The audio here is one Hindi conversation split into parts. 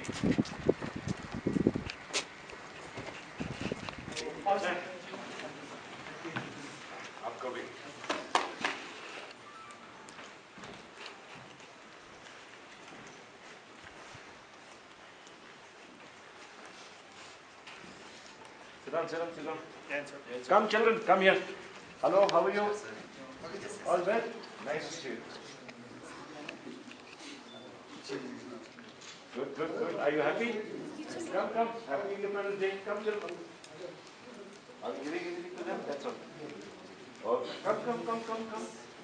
आपको भी sit down. Come, children, come here. Hello, how are you? All well? Nice to see you. Good. Are you happy? Come. Happy Independence Day. Come, children. I'm giving it to them, that's all. Oh, come.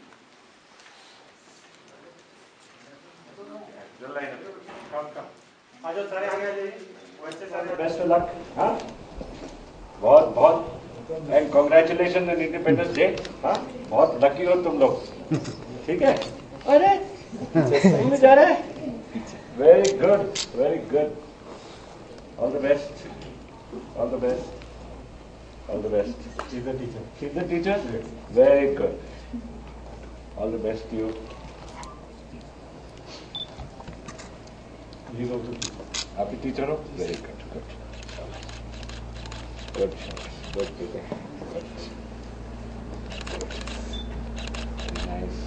The line up. Come. आज सारे आगे आ जाइए। वैसे सारे Best of luck. हाँ? बहुत and congratulations on Independence Day. हाँ? बहुत लकी हो तुम लोग. ठीक है? अरे सही में जा रहे हैं? Very good. All the best. All the best. She's the teacher. She's the teacher? Very good. All the best to you. He's also teacher. आप भी टीचर हो? Very good. Good. Very nice.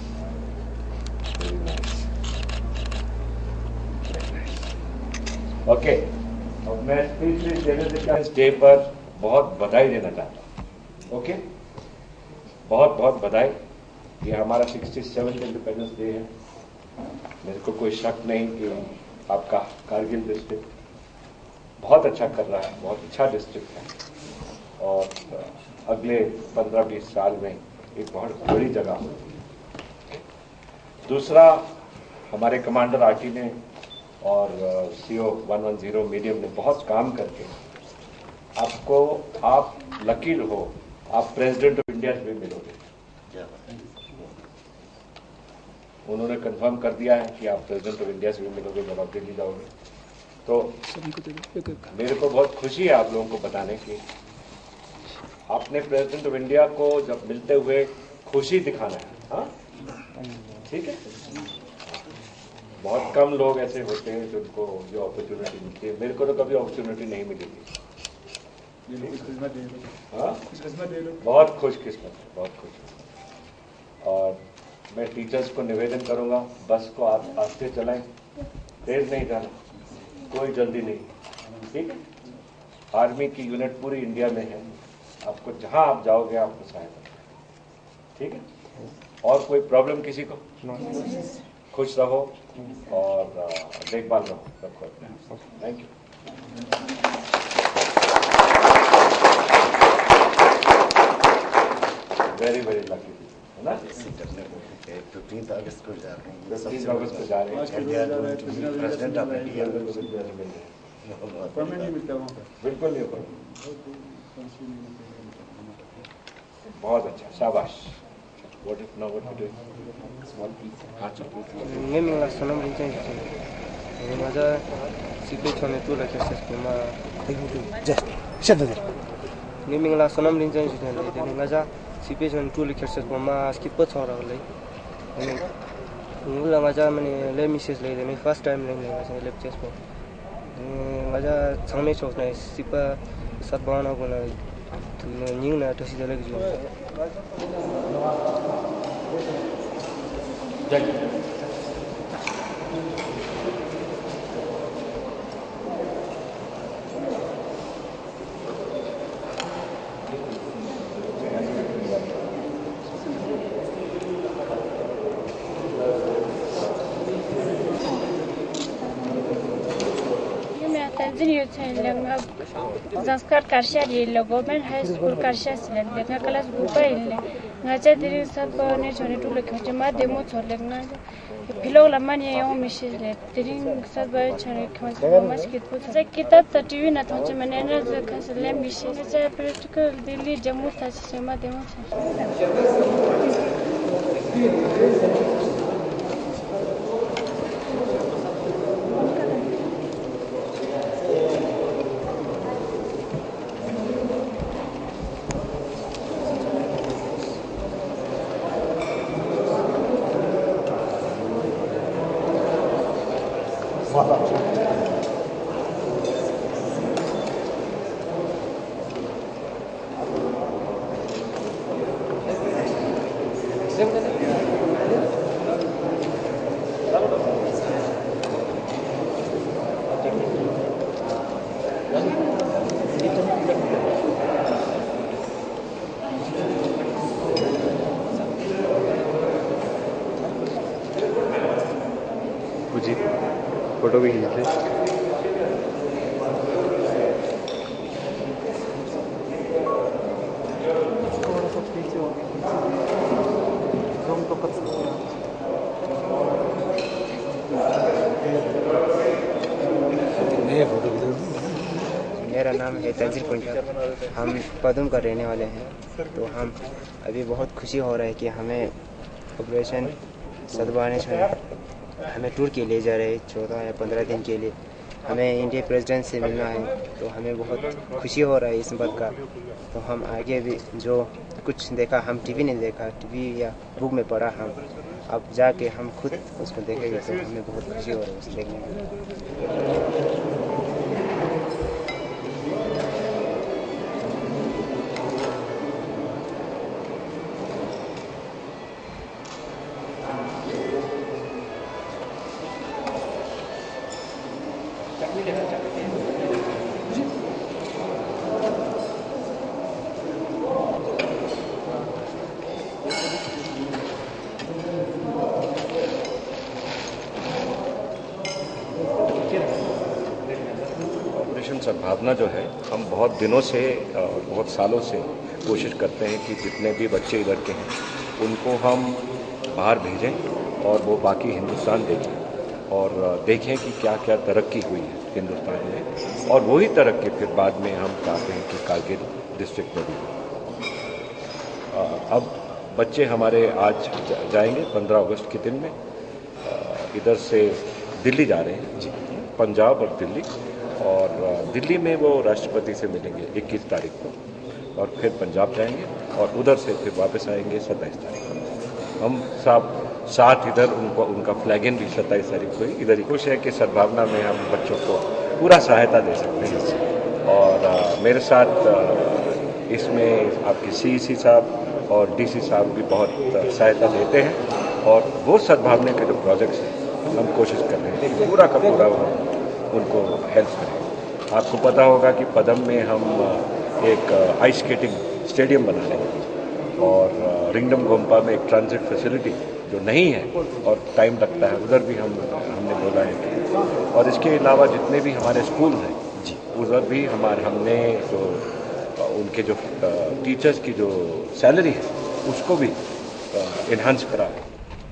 Okay. अब मैं इंडिपेंडेंस डे पर बहुत बधाई देना चाहता हूँ. ओके? बहुत बधाई. ये हमारा 67th इंडिपेंडेंस डे है. मेरे को कोई शक नहीं कि आपका कारगिल डिस्ट्रिक्ट बहुत अच्छा कर रहा है, बहुत अच्छा डिस्ट्रिक्ट है और अगले 15-20 साल में एक बहुत बड़ी जगह होगी. दूसरा, हमारे कमांडर आरटी ने और CO 110 मीडियम ने बहुत काम करके आप लकी हो, आप प्रेसिडेंट ऑफ इंडिया से भी मिलोगे. उन्होंने कंफर्म कर दिया है कि आप प्रेसिडेंट ऑफ इंडिया से भी मिलोगे जब आप दिल्ली जाओगे. तो मेरे को बहुत खुशी है आप लोगों को बताने की आपने प्रेसिडेंट ऑफ इंडिया को जब मिलते हुए खुशी दिखाना है. हाँ, ठीक है. बहुत कम लोग ऐसे होते हैं जिनको जो अपॉर्चुनिटी मिलती है. मेरे को तो कभी अपॉर्चुनिटी नहीं मिली थी. हाँ, बहुत खुशकिस्मत. और मैं टीचर्स को निवेदन करूंगा, बस को आप आस्ते चलाएं, तेज नहीं जाना, कोई जल्दी नहीं. ठीक है. आर्मी की यूनिट पूरी इंडिया में है, आपको जहां आप जाओगे आपको सहायता. ठीक है. और कोई प्रॉब्लम किसी को? खुश रहो और देखभाल रहो सबको. Thank you. वेरी लकी है ना. 15 अगस्त को जा रहे हैं. 15 अगस्त को जा रहे हैं. प्रेसिडेंट ऑफ इंडिया परमानेंट मिलता है वहाँ पे. बिल्कुल नहीं. बहुत अच्छा, शाबाश. What to do? Small piece. Naming last number in change. Another secret on the two like a system. Just shut it. Naming last number in change. Another secret on two like a system. Skip what's all right. Let me say later. My first time learning was a left chest. Maja Sami of nice Sipa Sabana to Nina to see the legs. Zanskar Karsha Yellow Government High School Karsha Silan, the Nakalas Bupa, Naja did Sapone to look at Jama demo or Legna, Pillow Lamania, young Michelle, didn't Sabah Charic, Masket, Zakita, the TV, not Tajaman, the Castle Michelle, is a political daily Jamuta Sima demo. जी फोटो भी खींच ले। थोड़ा सा पीछे हो गया, जूम तो कर सकते हैं। मेरा नाम है तंजीर कुंजा। हम पदम का रहने वाले हैं। तो हम अभी बहुत खुशी हो रहा है कि हमें ऑपरेशन सद्भावना हमें टूर के लिए जा रहे हैं 14 या 15 दिन के लिए। हमें इंडिया प्रेसिडेंट से मिलना है, तो हमें बहुत खुशी हो रहा है इस बात का। तो हम आगे भी जो कुछ देखा, हम टीवी नहीं देखा, टीवी या बुक में पढ़ा, हम अब जाके हम खुद उसको देखेंगे, तो हमें बहुत खुशी हो रही है उसे देखने में। ऑपरेशन सद्भावना जो है, हम बहुत दिनों से बहुत सालों से कोशिश करते हैं कि जितने भी बच्चे इधर के हैं उनको हम बाहर भेजें और वो बाकी हिंदुस्तान देखें और देखें कि क्या क्या तरक्की हुई है हिंदुस्तान में, और वही तरक्की फिर बाद में हम चाहते हैं कि कारगिल डिस्ट्रिक्ट में भी हो। अब बच्चे हमारे आज जाएंगे 15 अगस्त के दिन में, इधर से दिल्ली जा रहे हैं, पंजाब और दिल्ली, और दिल्ली में वो राष्ट्रपति से मिलेंगे 21 तारीख को, और फिर पंजाब जाएंगे और उधर से फिर वापस आएंगे 27 तारीख को। हम सब साथ इधर उनका फ्लैगन भी 27 तारीख को इधर ही। खुश है कि सद्भावना में हम बच्चों को पूरा सहायता दे सकते हैं, और मेरे साथ इसमें आपके CEC साहब और DC साहब भी बहुत सहायता देते हैं, और वो सद्भावना के जो प्रोजेक्ट्स हैं हम कोशिश कर रहे हैं कि पूरा का पूरा उनको हेल्प करें। आपको पता होगा कि पदम में हम एक आइस स्केटिंग स्टेडियम बना रहे हैं, और रिंगडम गोम्पा में एक ट्रांजिट फैसिलिटी जो नहीं है और टाइम लगता है, उधर भी हमने बोला है कि, और इसके अलावा जितने भी हमारे स्कूल हैं उधर भी हमने जो उनके जो टीचर्स की जो सैलरी है उसको भी इन्हांस करा है।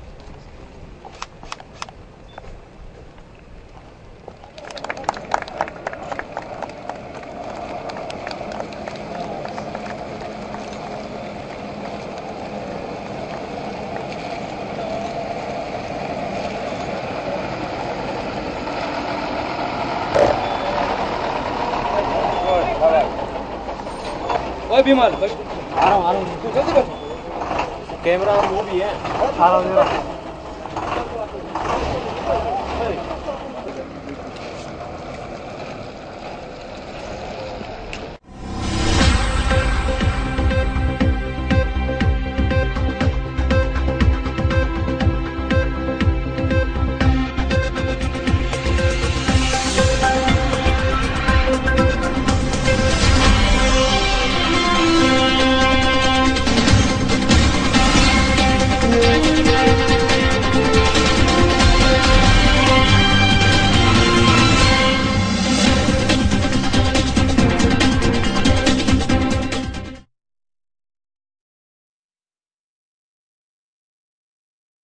ओए बीमार बस आ रहा हूं जल्दी कर। कैमरा वो भी है। आ रहा हूं।